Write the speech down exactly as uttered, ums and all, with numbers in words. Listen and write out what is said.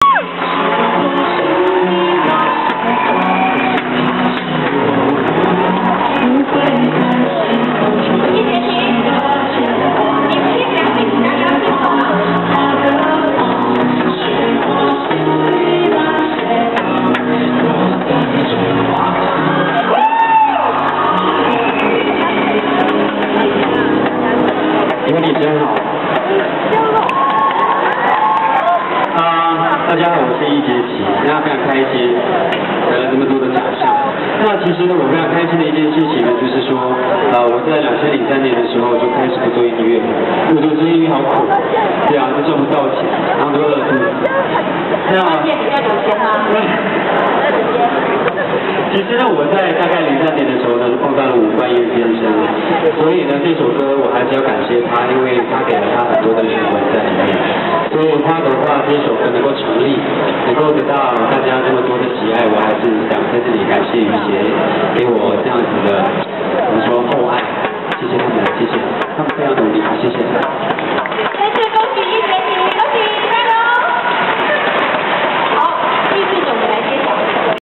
你们真好。啊，大家好，我是易杰奇，那非常开心得了这么多的奖项。那其实呢，我非常开心的一件事情呢，就是说，呃，我在两千零三年的时候就开始不做音乐，因为我觉得做音乐好苦，对啊，都赚不到钱，然后都饿肚子。那店里面有钱吗？ 其实呢，我在大概零三年的时候呢，就碰到了伍冠英先生，所以呢，这首歌我还是要感谢他，因为他给了他很多的灵魂在里面。所以花朵花这首歌能够成立，能够得到大家这么多的喜爱，我还是想在这里感谢于杰给我这样子的